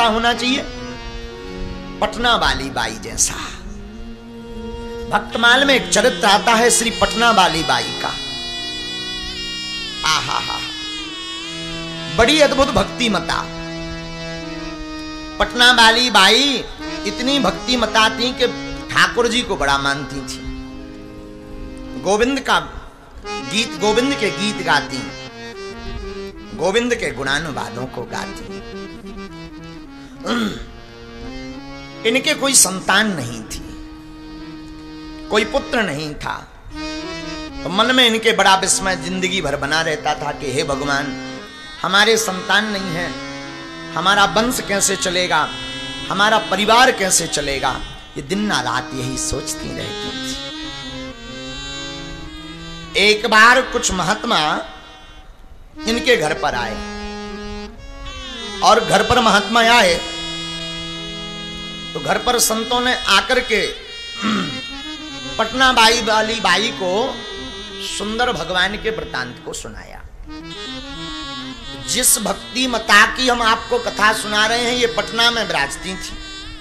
कैसा होना चाहिए? पटना वाली बाई जैसा। भक्तमाल में एक चरित्र आता है श्री पटना वाली बाई का। आहा हा, बड़ी अद्भुत भक्ति मता। पटना वाली बाई इतनी भक्ति मता थी कि ठाकुर जी को बड़ा मानती थी। गोविंद का गीत, गोविंद के गीत गाती, गोविंद के गुणानुवादों को गाती। इनके कोई संतान नहीं थी, कोई पुत्र नहीं था। तो मन में इनके बड़ा विस्मय जिंदगी भर बना रहता था कि हे भगवान, हमारे संतान नहीं है, हमारा वंश कैसे चलेगा, हमारा परिवार कैसे चलेगा। ये दिन ना रात यही सोचती रहती थी। एक बार कुछ महात्मा इनके घर पर आए, और घर पर महात्मा आए तो घर पर संतों ने आकर के पटना बाई वाली बाई को सुंदर भगवान के वृतांत को सुनाया। जिस भक्ति मता की हम आपको कथा सुना रहे हैं, ये पटना में विराजती थी।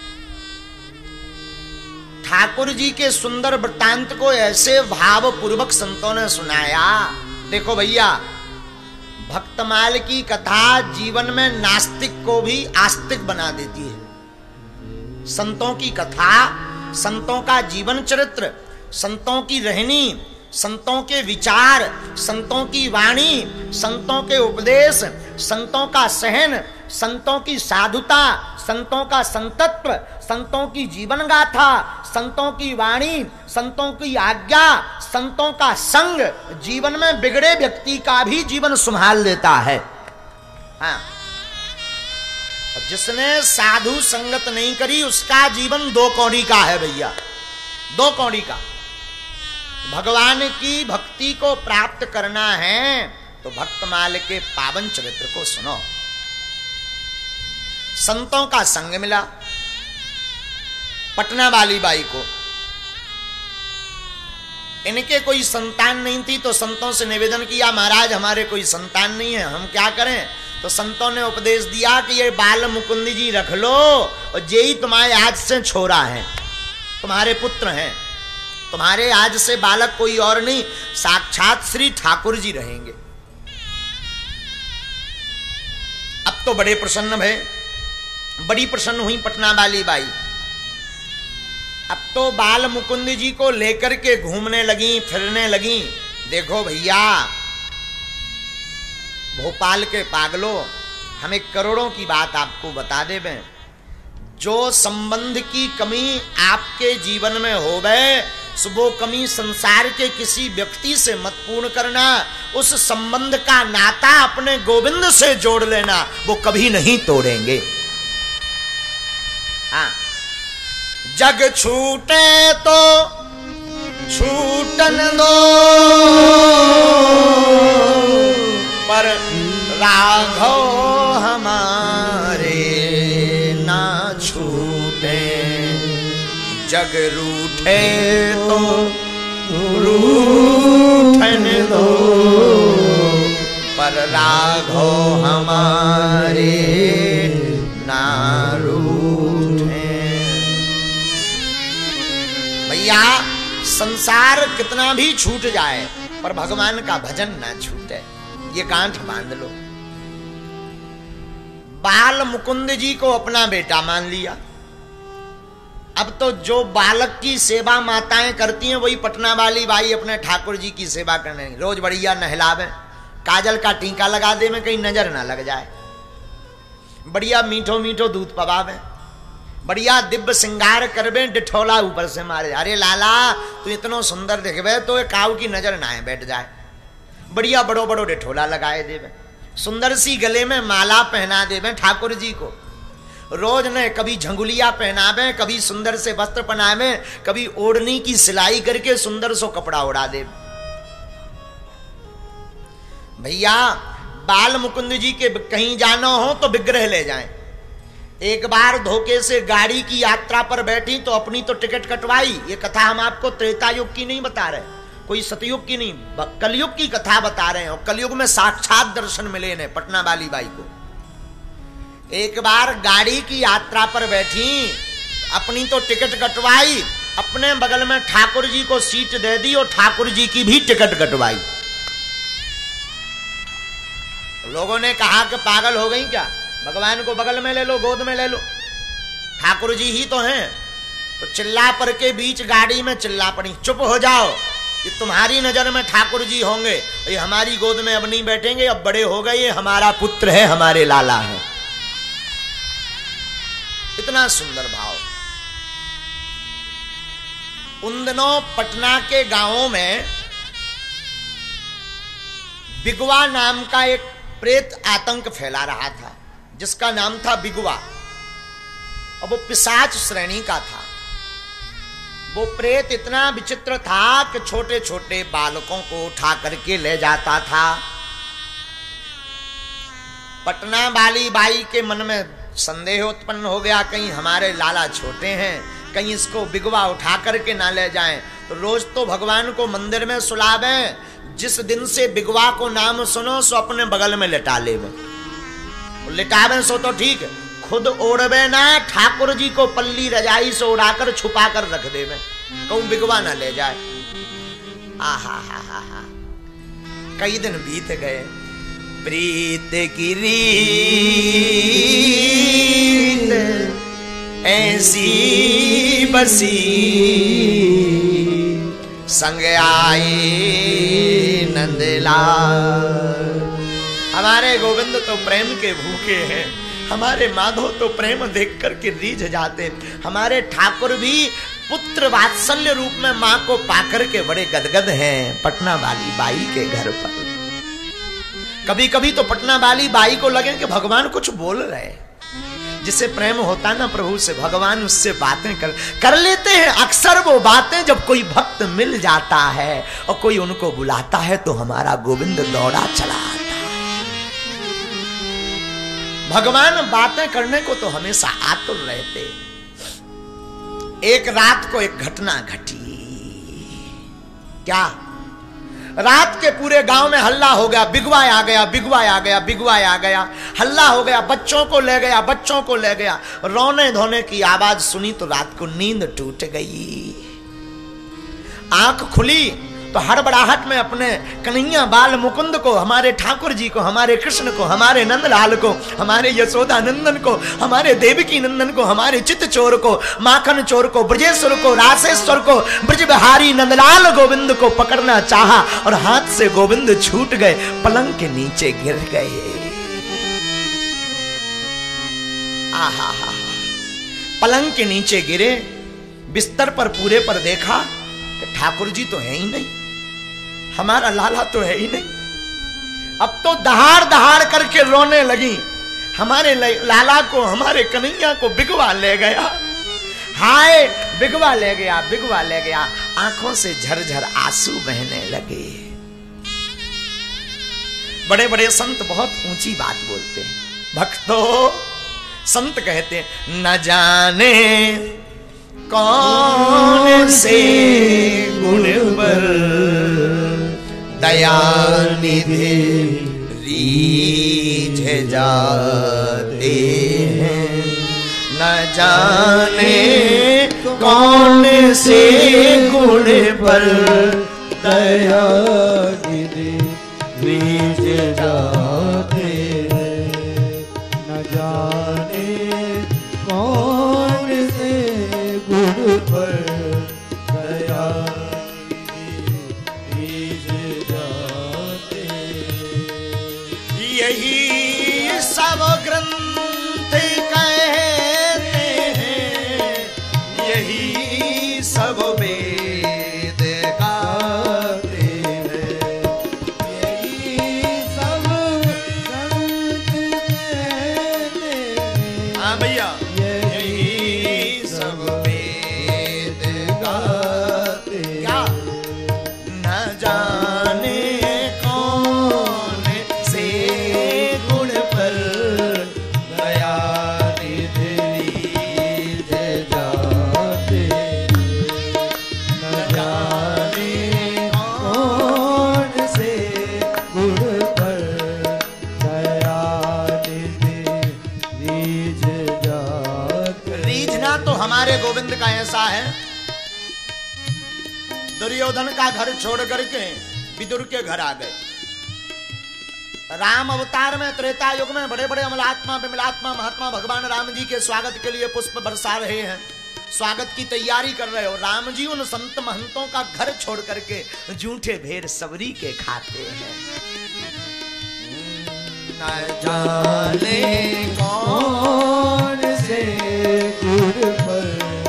ठाकुर जी के सुंदर वृतांत को ऐसे भावपूर्वक संतों ने सुनाया। देखो भैया, भक्तमाल की कथा जीवन में नास्तिक को भी आस्तिक बना देती है। संतों की कथा, संतों का जीवन चरित्र, संतों की रहनी, संतों के विचार, संतों की वाणी, संतों के उपदेश, संतों का सहन, संतों की साधुता, संतों का संतत्व, संतों की जीवन गाथा, संतों की वाणी, संतों की आज्ञा, संतों का संग जीवन में बिगड़े व्यक्ति का भी जीवन संभाल देता है। हाँ, जिसने साधु संगत नहीं करी उसका जीवन दो कौड़ी का है भैया, दो कौड़ी का। भगवान की भक्ति को प्राप्त करना है तो भक्तमाल के पावन चरित्र को सुनो। संतों का संग मिला पटना वाली बाई को। इनके कोई संतान नहीं थी तो संतों से निवेदन किया, महाराज हमारे कोई संतान नहीं है, हम क्या करें? तो संतों ने उपदेश दिया कि ये बाल मुकुंद जी रख लो, और जे ही तुम्हारे आज से छोरा है, तुम्हारे पुत्र हैं, तुम्हारे आज से बालक कोई और नहीं, साक्षात श्री ठाकुर जी रहेंगे। अब तो बड़े प्रसन्न भय, बड़ी प्रसन्न हुई पटना वाली बाई। अब तो बाल मुकुंद जी को लेकर के घूमने लगी, फिरने लगी। देखो भैया, भोपाल के पागलों, हम एक करोड़ों की बात आपको बता दें। जो संबंध की कमी आपके जीवन में होवे, वो कमी संसार के किसी व्यक्ति से मत पूर्ण करना। उस संबंध का नाता अपने गोविंद से जोड़ लेना, वो कभी नहीं तोड़ेंगे। हाँ, जग छूटे तो छूटन दो, पर राघव हमारे ना छूटे। जग रूठे तो रूठन दो, पर राघव हमारे ना रूठे। भैया, संसार कितना भी छूट जाए पर भगवान का भजन ना छूटे, ये गांठ बांध लो। बाल मुकुंद जी को अपना बेटा मान लिया। अब तो जो बालक की सेवा माताएं करती हैं, वही पटना वाली बाई अपने ठाकुर जी की सेवा करने। रोज बढ़िया नहलावे, काजल का टीका लगा दे में कहीं नजर ना लग जाए, बढ़िया मीठो मीठो दूध पवावे, बढ़िया दिव्य श्रृंगार करबे, डिठोला ऊपर से मारे। अरे लाला, तू इतनो सुंदर दिखबे तो एक काऊ की नजर ना बैठ जाए। बढ़िया बड़ो बड़ो डिठोला लगाए देवे, सुंदर सी गले में माला पहना देवे ठाकुर जी को। रोज ने कभी झंगुलिया पहनावे, कभी सुंदर से वस्त्र पहनावे, कभी ओढ़नी की सिलाई करके सुंदर सो कपड़ा उड़ा दे। भैया, बाल मुकुंद जी के कहीं जाना हो तो विग्रह ले जाएं। एक बार धोखे से गाड़ी की यात्रा पर बैठी तो अपनी तो टिकट कटवाई। ये कथा हम आपको त्रेता युग की नहीं बता रहे, कोई सतयुग की नहीं, कलयुग की कथा बता रहे हैं। और कलयुग में साक्षात दर्शन मिले इन्हें, पटना वाली बाई को। एक बार गाड़ी की यात्रा पर बैठी, अपनी तो टिकट कटवाई, अपने बगल में ठाकुर जी को सीट दे दी और ठाकुर जी की भी टिकट कटवाई। लोगों ने कहा कि पागल हो गई क्या, भगवान को बगल में ले लो, गोद में ले लो, ठाकुर जी ही तो हैं। तो चिल्ला पर के बीच गाड़ी में चिल्ला पड़ी, चुप हो जाओ, ये तुम्हारी नजर में ठाकुर जी होंगे, ये हमारी गोद में अब नहीं बैठेंगे, अब बड़े हो गए, ये हमारा पुत्र है, हमारे लाला है। इतना सुंदर भाव। उन दिनों पटना के गांवों में बिगवा नाम का एक प्रेत आतंक फैला रहा था, जिसका नाम था बिगवा। अब वो पिशाच श्रेणी का था। वो प्रेत इतना विचित्र था कि छोटे छोटे बालकों को उठा करके ले जाता था। पटना वाली बाई के मन में संदेह उत्पन्न हो गया, कहीं हमारे लाला छोटे हैं, कहीं इसको बिगवा उठा करके ना ले जाएं। तो रोज तो भगवान को मंदिर में सुलावें, जिस दिन से बिगवा को नाम सुनो सो अपने बगल में लिटा लेवे। लिटावे सो तो ठीक है, खुद ओढ़वे ना, ठाकुर जी को पल्ली रजाई से उड़ाकर छुपा कर रख देवे, कहूं बिगवा ना ले जाए। आहा हा हा हा। कई दिन बीत गए, प्रीत की रीत ऐसी बसी, संग आए नंदलाल। हमारे गोविंद तो प्रेम के भूखे हैं, हमारे माधव तो प्रेम देख करके रीझ जाते। हमारे ठाकुर भी पुत्र वात्सल्य रूप में मां को पाकर के बड़े गदगद हैं पटना वाली बाई के घर पर। कभी कभी तो पटना वाली बाई को लगे कि भगवान कुछ बोल रहे। जिसे प्रेम होता ना प्रभु से, भगवान उससे बातें कर लेते हैं। अक्सर वो बातें जब कोई भक्त मिल जाता है और कोई उनको बुलाता है तो हमारा गोविंद दौड़ा चला आता है। भगवान बातें करने को तो हमेशा आतुर रहते। एक रात को एक घटना घटी। क्या? रात के पूरे गांव में हल्ला हो गया, बिगवा आ गया, बिगवा आ गया, बिगवा आ गया। हल्ला हो गया, बच्चों को ले गया, बच्चों को ले गया। रोने धोने की आवाज सुनी तो रात को नींद टूट गई। आंख खुली तो हड़बड़ाहट में अपने कन्हैया बाल मुकुंद को, हमारे ठाकुर जी को, हमारे कृष्ण को, हमारे नंदलाल को, हमारे यशोदा नंदन को, हमारे देवकी नंदन को, हमारे चित्त चोर को, माखन चोर को, ब्रजेश्वर को, रासेश्वर को, ब्रज बिहारी नंदलाल गोविंद को पकड़ना चाहा और हाथ से गोविंद छूट गए, पलंग के नीचे गिर गए। आहा हा, पलंग के नीचे गिरे, बिस्तर पर पूरे पर देखा कि ठाकुर जी तो है ही नहीं, हमारा लाला तो है ही नहीं। अब तो दहाड़ दहाड़ करके रोने लगी। हमारे लाला को, हमारे कन्हैया को बिगवा ले गया, हाय बिगवा ले गया, बिगवा ले गया। आंखों से झरझर आंसू बहने लगे। बड़े बड़े संत बहुत ऊंची बात बोलते हैं। भक्तों, संत कहते हैं, न जाने कौन से गुण पर दया निधि रीझ जाते हैं, न जाने कौन से गुण पर दया निधि रीझ जाते हैं, न जाने कौन से गुण पर दया यही सब ग्रंथ कहते हैं, यही सब वेद गाते हैं, यही सब ग्रंथ कहते हैं। हाँ भैया, यही सब वेद गाते हैं। क्या? न जाने हमारे गोविंद का ऐसा है, दुर्योधन का घर छोड़ करके विदुर के घर आ गए। राम अवतार में त्रेता युग में बड़े बड़े अमलात्मा विमलात्मा महात्मा भगवान राम जी के स्वागत के लिए पुष्प बरसा रहे हैं, स्वागत की तैयारी कर रहे हो। राम जी उन संत महंतों का घर छोड़ करके जूठे भेड़ सबरी के खाते हैं। न जाने कौन से गुर पर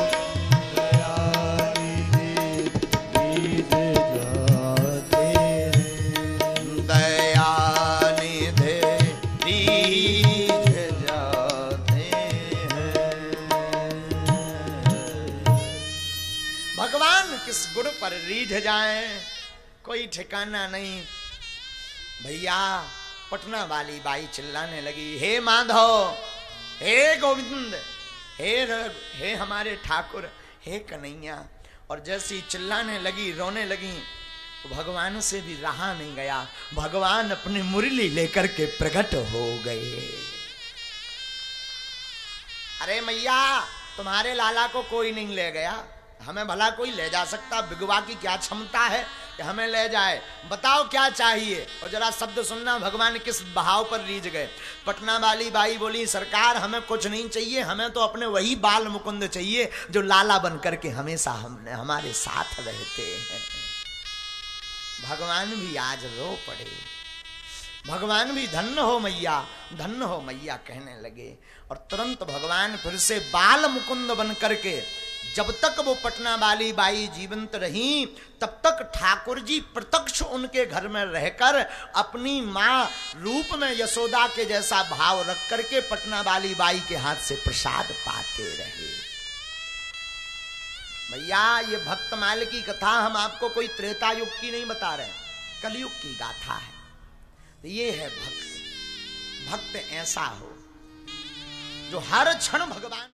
गुड़ पर रीझ जाए कोई ठिकाना नहीं। भैया पटना वाली बाई चिल्लाने लगी, हे माधव, हे गोविंद, हे हमारे ठाकुर, हे कन्हैया। और जैसी चिल्लाने लगी, रोने लगी, तो भगवान से भी रहा नहीं गया। भगवान अपनी मुरली लेकर के प्रकट हो गए। अरे मैया, तुम्हारे लाला को कोई नहीं ले गया, हमें भला कोई ले जा सकता? विगवा की क्या क्षमता है कि हमें ले जाए? बताओ क्या चाहिए? और जरा शब्द सुनना, भगवान किस भाव पर रीझ गए। पटना वाली बाई बोली, सरकार हमें कुछ नहीं चाहिए, हमें तो अपने वही बाल मुकुंद चाहिए जो लाला बन करके हमेशा हमारे साथ रहते हैं। भगवान भी आज रो पड़े। भगवान भी धन्य हो मैया, धन्य हो मैया कहने लगे। और तुरंत भगवान फिर से बाल मुकुंद बन करके, जब तक वो पटना वाली बाई जीवंत रही तब तक ठाकुर जी प्रत्यक्ष उनके घर में रहकर अपनी मां रूप में यशोदा के जैसा भाव रख करके पटना वाली बाई के हाथ से प्रसाद पाते रहे। भैया, ये भक्तमाल की कथा हम आपको कोई त्रेता युग की नहीं बता रहे, कलयुग की गाथा है। तो ये है भक्त। भक्त ऐसा हो जो हर क्षण भगवान